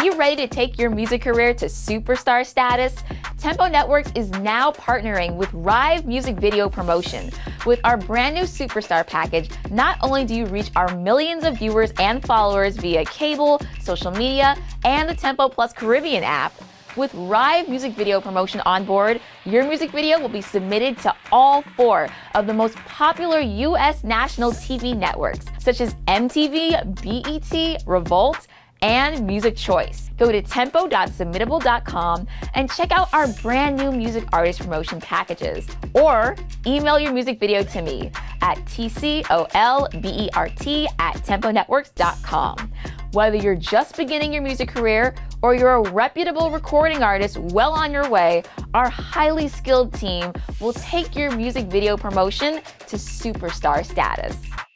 you ready to take your music career to superstar status? Tempo Networks is now partnering with Rive Music Video Promotion. With our brand new Superstar package, not only do you reach our millions of viewers and followers via cable, social media, and the Tempo Plus Caribbean app, with Rive Music Video Promotion on board, your music video will be submitted to all 4 of the most popular U.S. national TV networks, such as MTV, BET, Revolt, and Music Choice. Go to tempo.submittable.com and check out our brand new music artist promotion packages. Or email your music video to me at tcolbert@temponetworks.com. Whether you're just beginning your music career or you're a reputable recording artist well on your way, our highly skilled team will take your music video promotion to superstar status.